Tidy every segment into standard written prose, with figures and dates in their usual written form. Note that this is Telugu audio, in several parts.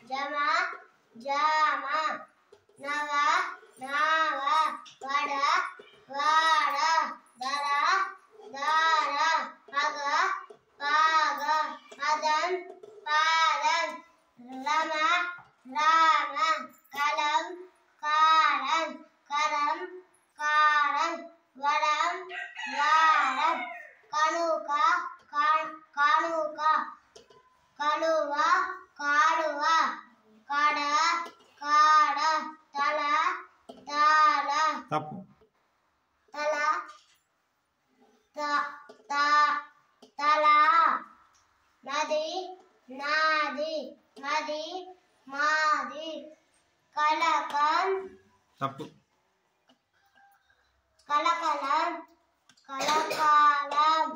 జమ జామ నవ నావ వడ వాడ దర దార పగ పాగ పదం పాదం రమ రామ కలం కారం కరం కారం వరం వారం కనుక కనుక కలువ కాడువ కడ కాడ తల తాల తప్పు తల తల నది నాది మది మాది కలకం తప్పు కలకలం కలకాలం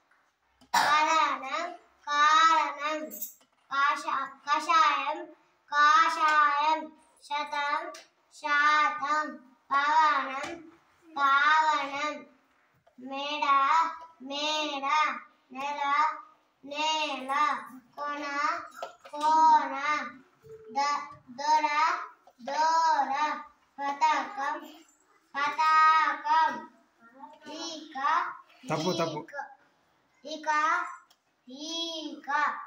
కరణం కారణం కషాయం కాషాయం శతం శాతం పవనం పావనం మేడ మేడ నెల నేల కొన కోన దొర దోర పతకం పతాకం ఈక తప్పు తప్పు ఈక ఈక